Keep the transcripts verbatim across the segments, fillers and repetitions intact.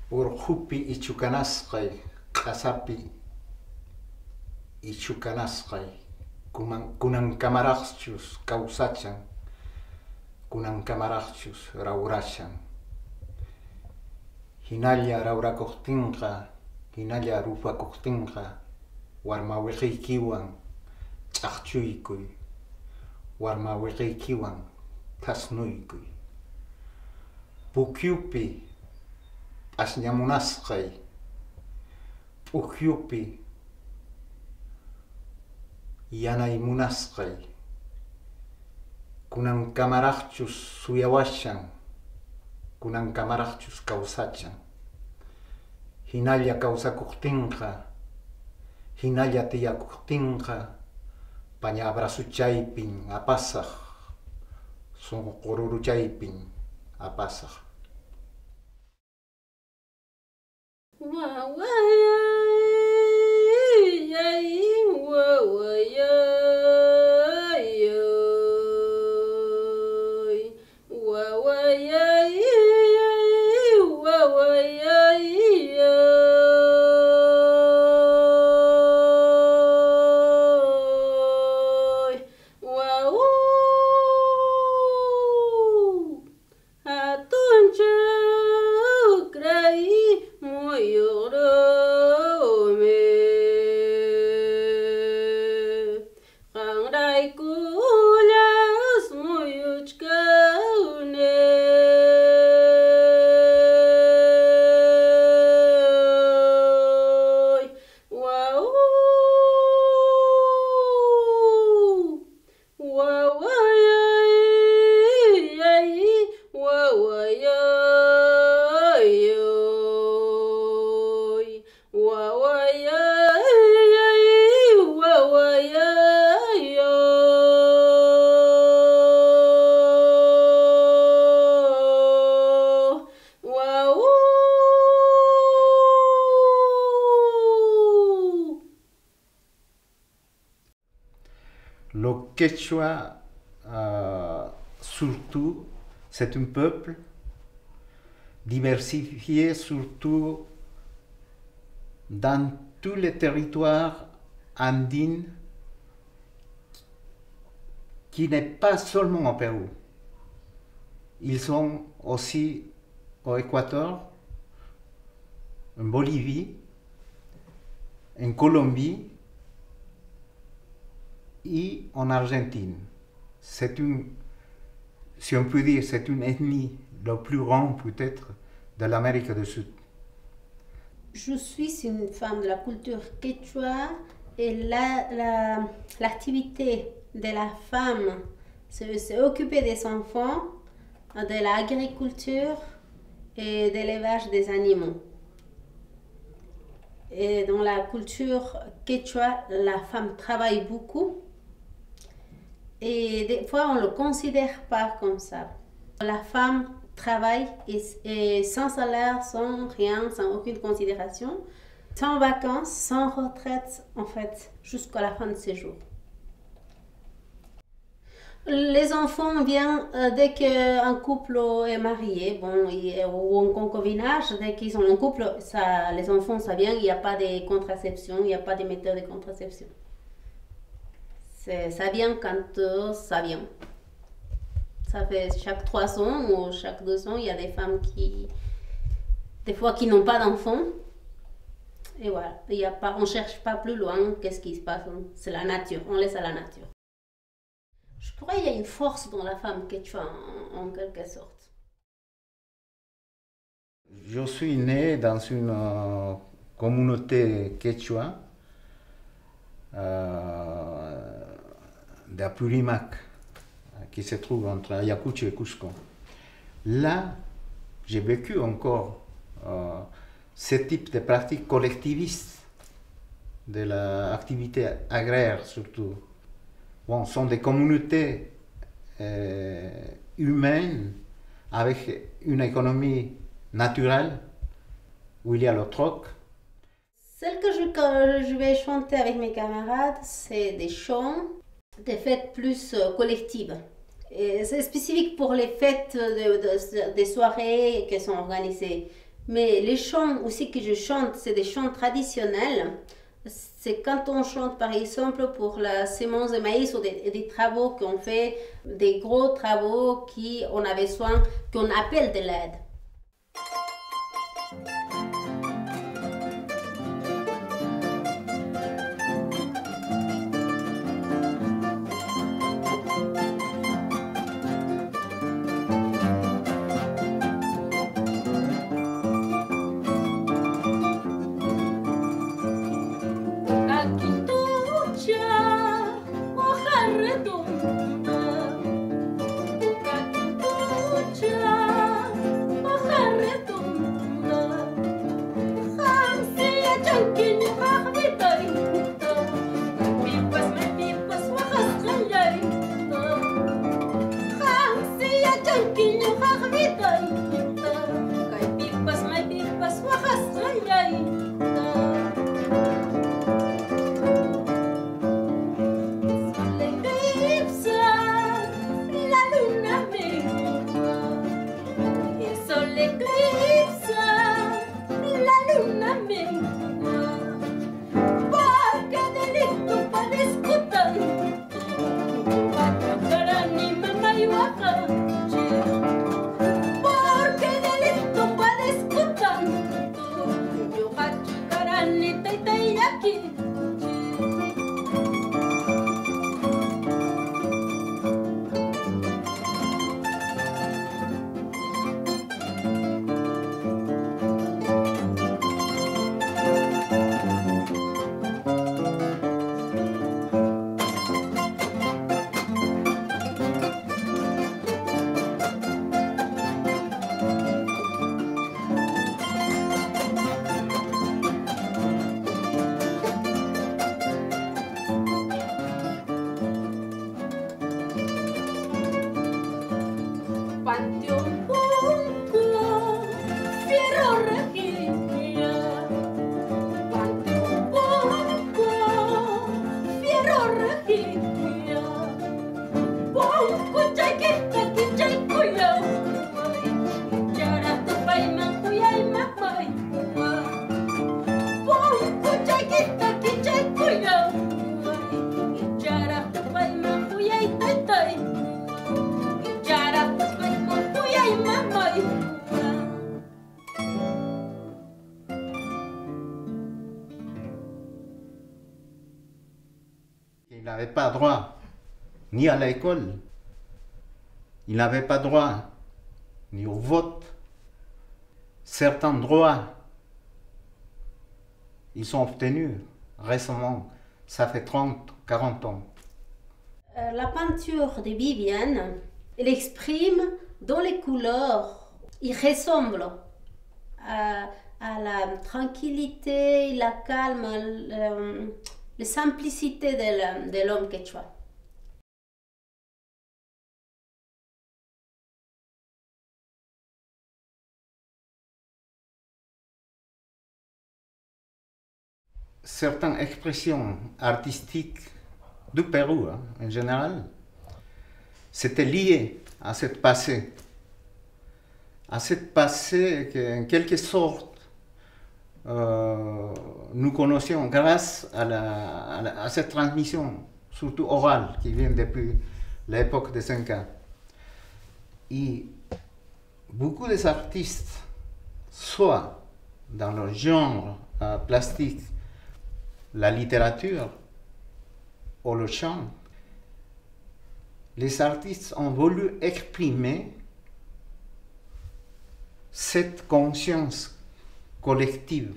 Urqupi ichukanasqay q'asapi ichukanasqay kunankamaraqchus kawsachan kunankamaraqchus rawrashan hinalla rawrakuqtinqa hinalla rupakuqtinqa warma wiqiykiwan ch'aqchuykuy warma wiqiykiwan thasnuykuy pukyupi p'asñamunasqay pukyupi yanaymunasqay kunankamaraqchus suyawashan kunankamaraqchus kawsachan hinalla kawsakuqtinqa hinalla tiyakuqtinqa paña abrasuchaypin apasaq sunqururuchaypin apasaq. Le Quechua, euh, surtout, c'est un peuple diversifié, surtout dans tous les territoires andins, qui n'est pas seulement au Pérou. Ils sont aussi au Équateur, en Bolivie, en Colombie, et en Argentine. C'est une, si on peut dire, c'est une ethnie la plus grande peut-être de l'Amérique du Sud. Je suis une femme de la culture quechua et la, la, l'activité de la femme, c'est s'occuper des enfants, de l'agriculture et de l'élevage des animaux. Et dans la culture quechua, la femme travaille beaucoup. Et des fois, on ne le considère pas comme ça. La femme travaille et, et sans salaire, sans rien, sans aucune considération, sans vacances, sans retraite, en fait, jusqu'à la fin de ses jours. Les enfants viennent euh, dès qu'un couple est marié, bon, et, ou en concubinage, dès qu'ils sont en couple, ça, les enfants, ça vient, il n'y a pas de contraception, il n'y a pas de méthode de contraception. Ça vient quand euh, ça vient. Ça fait chaque trois ans ou chaque deux ans, il y a des femmes qui, des fois, qui n'ont pas d'enfants. Et voilà, il y a pas, on ne cherche pas plus loin qu'est-ce qui se passe. C'est la nature, on laisse à la nature. Je crois qu'il y a une force dans la femme quechua, en, en quelque sorte. Je suis né dans une euh, communauté quechua euh, d'Apurimac, qui se trouve entre Ayacucho et Cusco. Là, j'ai vécu encore euh, ce type de pratiques collectivistes de l'activité agraire surtout. Bon, ce sont des communautés euh, humaines avec une économie naturelle où il y a le troc. Celle que je, que je vais chanter avec mes camarades, c'est des chants, des fêtes plus euh, collectives. C'est spécifique pour les fêtes, de, de, des soirées qui sont organisées Mais les chants aussi que je chante, c'est des chants traditionnels. C'est quand on chante par exemple pour la sémence de maïs ou des, des travaux qu'on fait, des gros travaux qui on a besoin, qu'on appelle de l'aide. Il n'avait pas droit ni à l'école, il n'avait pas droit ni au vote. Certains droits, ils sont obtenus récemment, ça fait trente, quarante ans. Euh, la peinture de Viviane, elle exprime dans les couleurs, il ressemble à, à la tranquillité, la calme, le, la simplicité de l'homme quechua. Certaines expressions artistiques du Pérou, hein, en général, c'était lié à cette passé. À cette passé qu'en quelque sorte, euh, nous connaissions grâce à, la, à, la, à cette transmission, surtout orale, qui vient depuis l'époque des Incas. Et beaucoup des artistes, soit dans le genre euh, plastique, la littérature ou le chant, les artistes ont voulu exprimer cette conscience collective.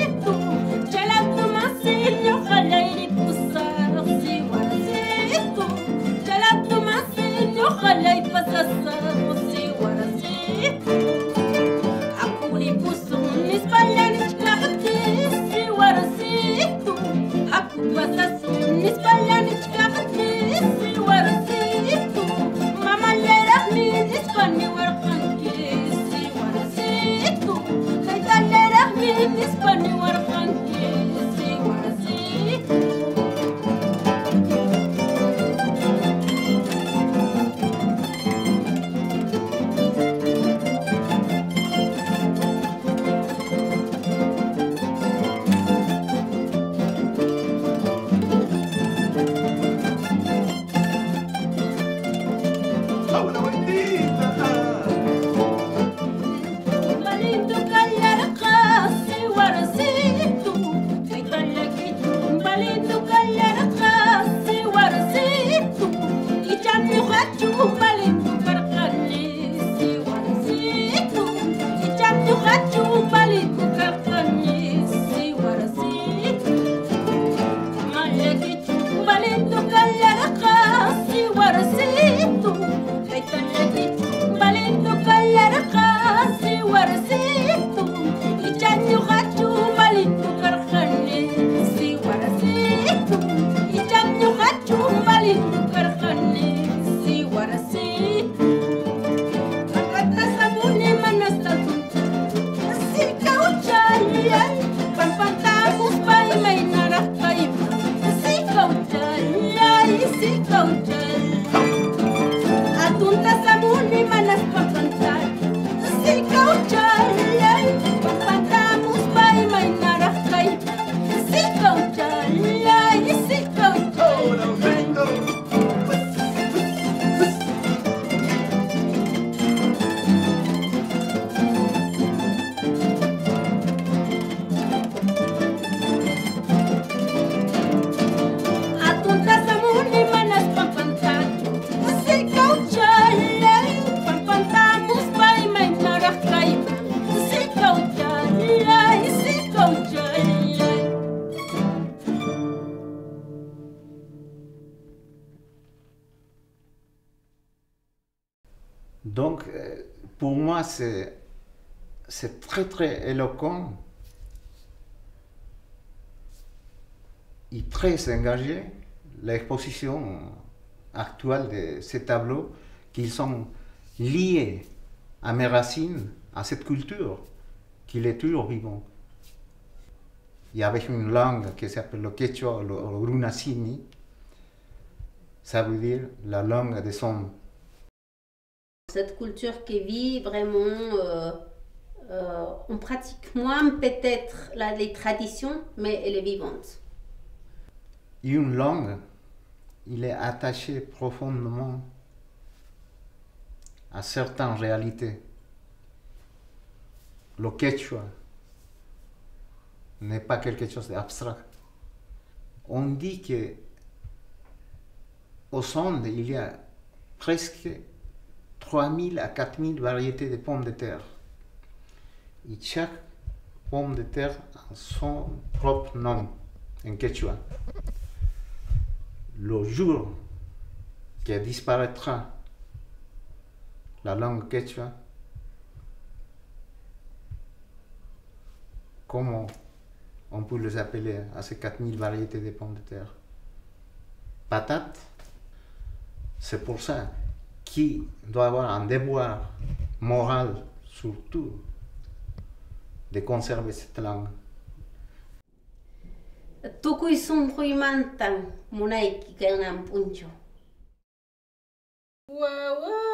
Tú abuela bonita. Balito callar casi guaracito, ay talaquito, balito callar casi guaracito, y ya me gacho balito carcani, si guaracito, y ya me gacho balito carcani, si guaracito, malaquito, balito callar casi guaracito, ay talaquito, balito callar casi guaracito, y ya me gacho balito carcani, si guaracito, y ya me gacho balito carcani, si guaracito. Agata sabuni manastatu, si kauchayay, pampantamos pay may narakay, si kauchayay, si kauchay. Atunta sabuni manas pampantay, si kauchayay, pampantamos pay may narakay, si kauchayay, si kauchay. Ahora vengo. Atunta sabuni manas pampantay, si kauchayay, pampantamos pay may narakay, si kauchayay, si kauchayay. Donc, euh, pour moi, c'est c'est très très éloquent et très engagé l'exposition actuelle de ces tableaux qui sont liés à mes racines, à cette culture qui est toujours vivante. Il y avait une langue qui s'appelle le quechua, le, le runasimi, ça veut dire la langue des hommes. Cette culture qui vit vraiment, euh, euh, on pratique moins peut-être la- les traditions, mais elle est vivante. Une langue, il est attaché profondément à certaines réalités. Le quechua n'est pas quelque chose d'abstrait. On dit que au Sonde, il y a presque trois mille à quatre mille variétés de pommes de terre. Et chaque pomme de terre a son propre nom en quechua. Le jour que disparaîtra la langue quechua, comment on peut les appeler à ces quatre mille variétés de pommes de terre? Patates. C'est pour ça qu'il doit avoir un devoir moral, surtout, de conserver cette langue. Tukuy sumpuy mantang munay ki kay puncho. Wawa